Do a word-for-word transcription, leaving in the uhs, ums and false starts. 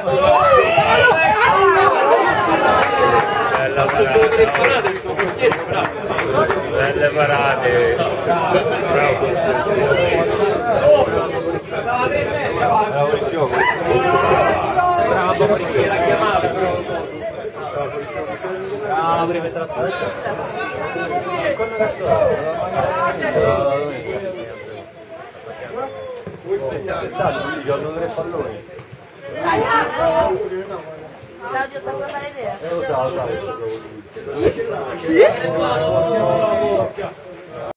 Bella parata. Belle parate. Bravo. Bravo il gioco. Bravo perché l'ha chiamato però. Bravo per mettere la spalla. Quando cazzo io non tre palloni. Claudio sta per fare idea. Ciao, ciao.